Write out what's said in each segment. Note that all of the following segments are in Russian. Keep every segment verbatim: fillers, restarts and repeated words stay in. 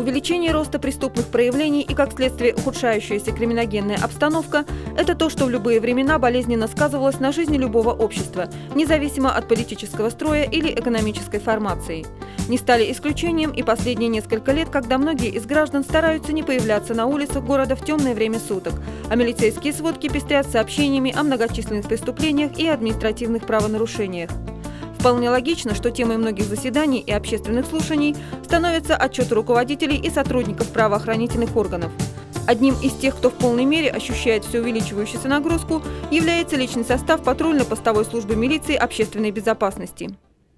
Увеличение роста преступных проявлений и, как следствие, ухудшающаяся криминогенная обстановка – это то, что в любые времена болезненно сказывалось на жизни любого общества, независимо от политического строя или экономической формации. Не стали исключением и последние несколько лет, когда многие из граждан стараются не появляться на улицах города в темное время суток, а милицейские сводки пестрят сообщениями о многочисленных преступлениях и административных правонарушениях. Вполне логично, что темой многих заседаний и общественных слушаний становятся отчеты руководителей и сотрудников правоохранительных органов. Одним из тех, кто в полной мере ощущает все увеличивающуюся нагрузку, является личный состав патрульно-постовой службы милиции общественной безопасности.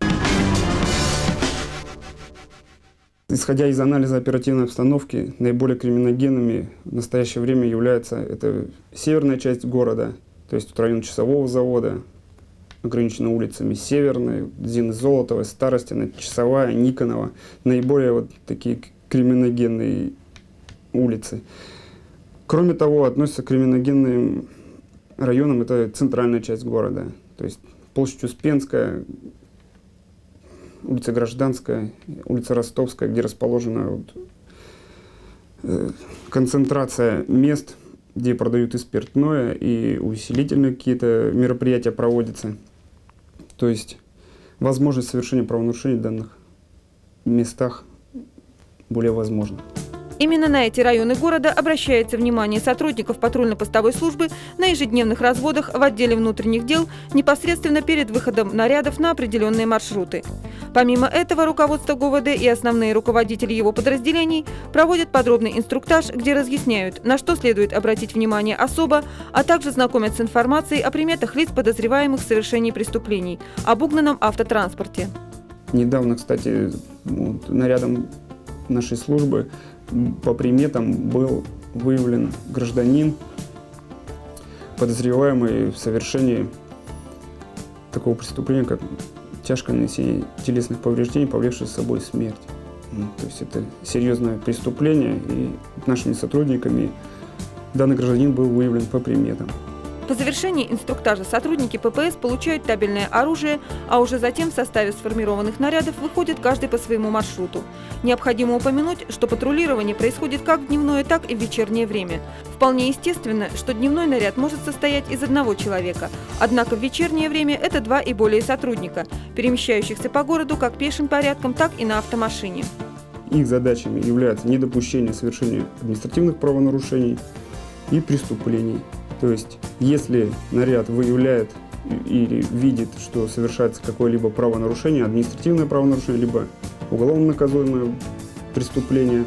Исходя из анализа оперативной обстановки, наиболее криминогенными в настоящее время является это северная часть города, то есть тут район Часового завода, ограничена улицами Северной, Зины Золотовой, Старостина, Часовая, Никонова. Наиболее вот такие криминогенные улицы. Кроме того, относятся к криминогенным районам, это центральная часть города. То есть площадь Успенская, улица Гражданская, улица Ростовская, где расположена вот, э, концентрация мест, где продают и спиртное, и увеселительные какие-то мероприятия проводятся. То есть возможность совершения правонарушений в данных местах более возможна. Именно на эти районы города обращается внимание сотрудников патрульно-постовой службы на ежедневных разводах в отделе внутренних дел непосредственно перед выходом нарядов на определенные маршруты. Помимо этого, руководство ГУВД и основные руководители его подразделений проводят подробный инструктаж, где разъясняют, на что следует обратить внимание особо, а также знакомят с информацией о приметах лиц, подозреваемых в совершении преступлений, об угнанном автотранспорте. Недавно, кстати, вот, нарядом нашей службы по приметам был выявлен гражданин, подозреваемый в совершении такого преступления, как тяжкое нанесение телесных повреждений, повлекшее с собой смерть. Ну, то есть это серьезное преступление, и нашими сотрудниками данный гражданин был выявлен по приметам. По завершении инструктажа сотрудники ППС получают табельное оружие, а уже затем в составе сформированных нарядов выходит каждый по своему маршруту. Необходимо упомянуть, что патрулирование происходит как в дневное, так и в вечернее время. Вполне естественно, что дневной наряд может состоять из одного человека, однако в вечернее время это два и более сотрудника, перемещающихся по городу как пешим порядком, так и на автомашине. Их задачами является недопущение совершения административных правонарушений и преступлений. То есть, если наряд выявляет или видит, что совершается какое-либо правонарушение, административное правонарушение, либо уголовно наказуемое преступление,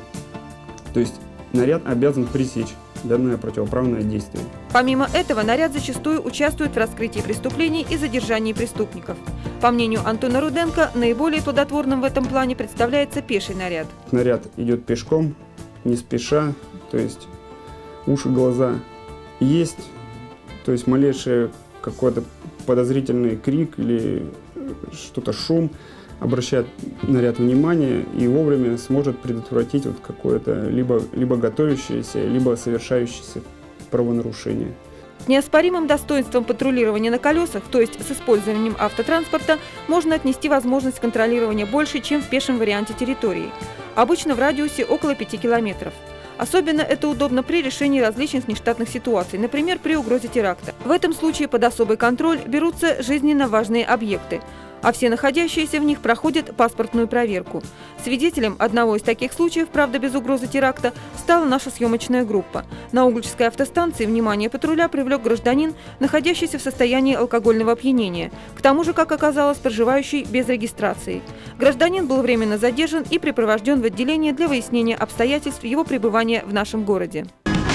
то есть наряд обязан пресечь данное противоправное действие. Помимо этого, наряд зачастую участвует в раскрытии преступлений и задержании преступников. По мнению Антона Руденко, наиболее плодотворным в этом плане представляется пеший наряд. Наряд идет пешком, не спеша, то есть уши, глаза есть, то есть малейший какой-то подозрительный крик или что-то шум обращает наряд внимание и вовремя сможет предотвратить вот какое-то либо, либо готовящееся, либо совершающееся правонарушение. Неоспоримым достоинством патрулирования на колесах, то есть с использованием автотранспорта, можно отнести возможность контролирования больше, чем в пешем варианте территории, обычно в радиусе около пяти километров. Особенно это удобно при решении различных нештатных ситуаций, например, при угрозе теракта. В этом случае под особый контроль берутся жизненно важные объекты, а все находящиеся в них проходят паспортную проверку. Свидетелем одного из таких случаев, правда без угрозы теракта, стала наша съемочная группа. На Угличской автостанции внимание патруля привлек гражданин, находящийся в состоянии алкогольного опьянения, к тому же, как оказалось, проживающий без регистрации. Гражданин был временно задержан и припровожден в отделение для выяснения обстоятельств его пребывания в нашем городе.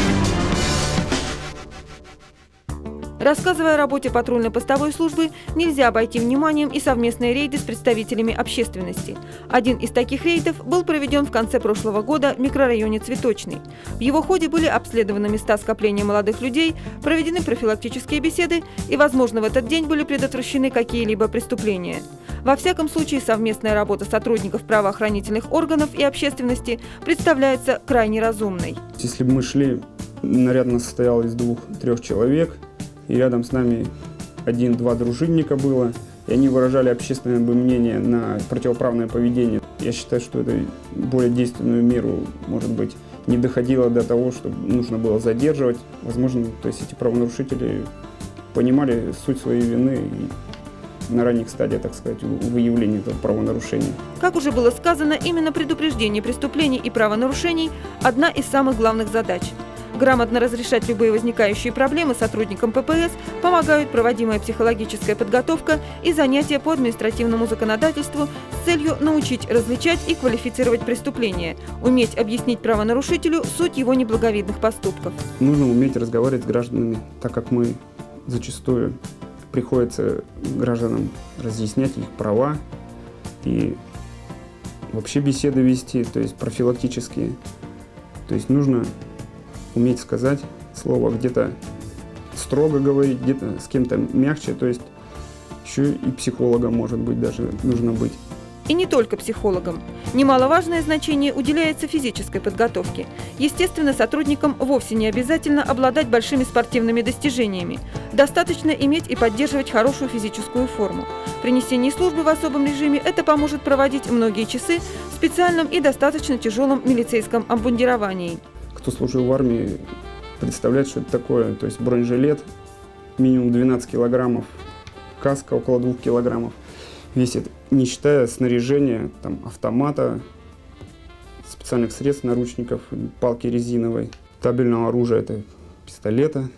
Рассказывая о работе патрульно-постовой службы, нельзя обойти вниманием и совместные рейды с представителями общественности. Один из таких рейдов был проведен в конце прошлого года в микрорайоне Цветочный. В его ходе были обследованы места скопления молодых людей, проведены профилактические беседы и, возможно, в этот день были предотвращены какие-либо преступления. Во всяком случае, совместная работа сотрудников правоохранительных органов и общественности представляется крайне разумной. Если бы мы шли, наряд нас состоял из двух-трех человек, и рядом с нами один-два дружинника было, и они выражали общественное мнение на противоправное поведение. Я считаю, что это более действенную меру, может быть, не доходило до того, что нужно было задерживать. Возможно, то есть эти правонарушители понимали суть своей вины и на ранних стадиях, так сказать, выявления этого правонарушения. Как уже было сказано, именно предупреждение преступлений и правонарушений – одна из самых главных задач. Грамотно разрешать любые возникающие проблемы сотрудникам Пэ Пэ Эс помогают проводимая психологическая подготовка и занятия по административному законодательству с целью научить различать и квалифицировать преступления, уметь объяснить правонарушителю суть его неблаговидных поступков. Нужно уметь разговаривать с гражданами, так как мы зачастую приходится гражданам разъяснять их права и вообще беседы вести, то есть профилактические. То есть нужно уметь сказать слово, где-то строго говорить, где-то с кем-то мягче, то есть еще и психологом, может быть, даже нужно быть. И не только психологам. Немаловажное значение уделяется физической подготовке. Естественно, сотрудникам вовсе не обязательно обладать большими спортивными достижениями. Достаточно иметь и поддерживать хорошую физическую форму. При несении службы в особом режиме это поможет проводить многие часы в специальном и достаточно тяжелом милицейском обмундировании. Кто служил в армии, представляет, что это такое. То есть бронежилет минимум двенадцать килограммов, каска около двух килограммов весит, не считая снаряжения, там, автомата, специальных средств, наручников, палки резиновой, табельного оружия, это пистолета.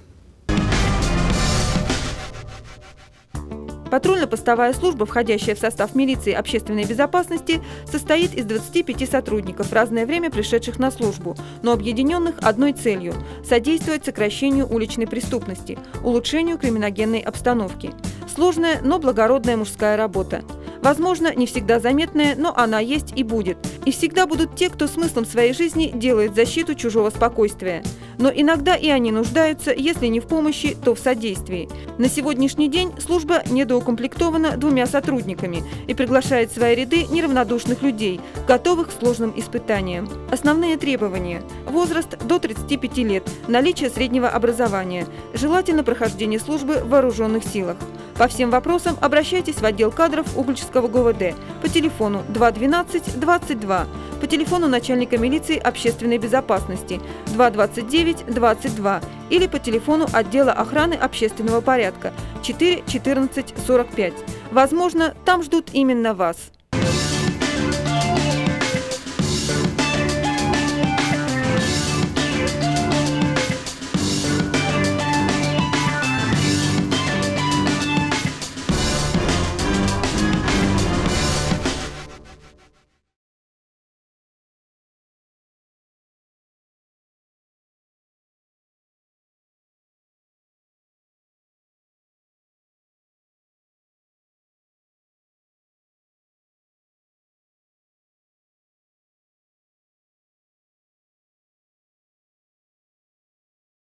Патрульно-постовая служба, входящая в состав милиции общественной безопасности, состоит из двадцати пяти сотрудников, в разное время пришедших на службу, но объединенных одной целью – содействовать сокращению уличной преступности, улучшению криминогенной обстановки. Сложная, но благородная мужская работа. Возможно, не всегда заметная, но она есть и будет. И всегда будут те, кто смыслом своей жизни делает защиту чужого спокойствия. Но иногда и они нуждаются, если не в помощи, то в содействии. На сегодняшний день служба недоукомплектована двумя сотрудниками и приглашает в свои ряды неравнодушных людей, готовых к сложным испытаниям. Основные требования – возраст до тридцати пяти лет, наличие среднего образования, желательно прохождение службы в вооруженных силах. По всем вопросам обращайтесь в отдел кадров Угличского Гэ Вэ Дэ по телефону два двенадцать двадцать два, по телефону начальника милиции общественной безопасности два двадцать девять двадцать два или по телефону отдела охраны общественного порядка четыре четырнадцать сорок пять. Возможно, там ждут именно вас.